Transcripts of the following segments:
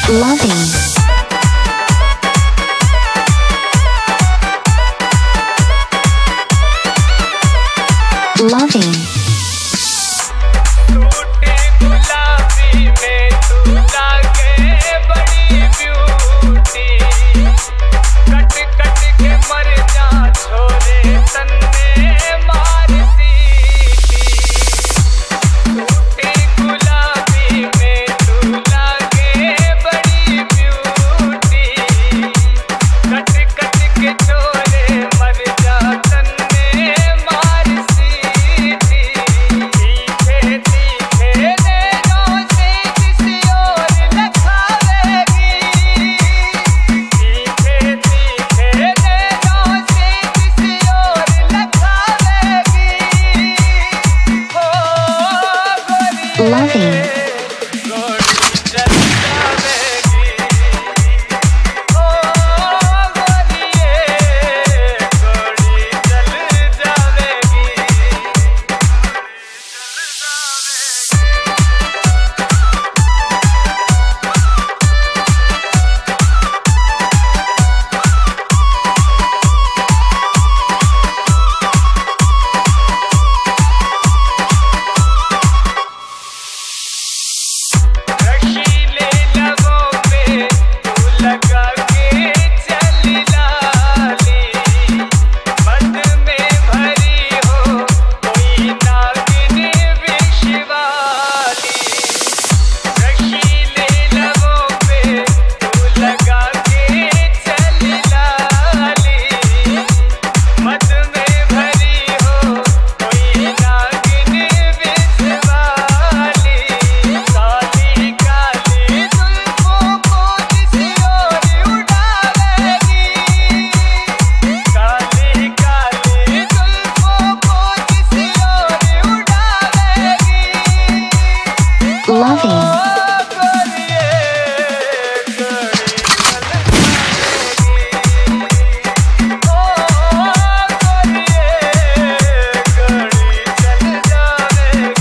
Loving. Loving. टूटे गुलाबी में तू लागे बड़ी ब्यूटी, कट कट के मर जा छोरे तन्ने मार सीटी। टूटे गुलाबी में तू लागे बड़ी ब्यूटी, कट कट के छोरे मर जा तन्ने मार सीटी। तीखे तीखे नैनों से किसी और लखावेगी, तीखे तीखे नैनों से किसी और लखावेगी। हो गोरिये Loving. गोरी चल जावेगी, हो गोरिये गोरी चल जावेगी। रशीले लबों पे तू लगा के चली लाली, मद में भरी हो कोई नागिन विष वाली। रशीले लबों पे तू लगा के चली लाली, मद में भरी हो कोई नागिन विष वाली। काली काली जुल्फों को किसी और उड़ावेगी, काली काली जुल्फों को किसी और उड़ावेगी। Loving. गोरिये गोरी चल जावेगी, ओ गोरिये गोरी चल जावेगी।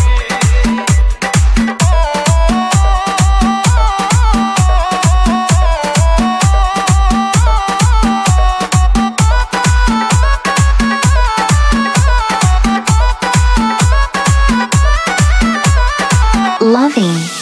Loving.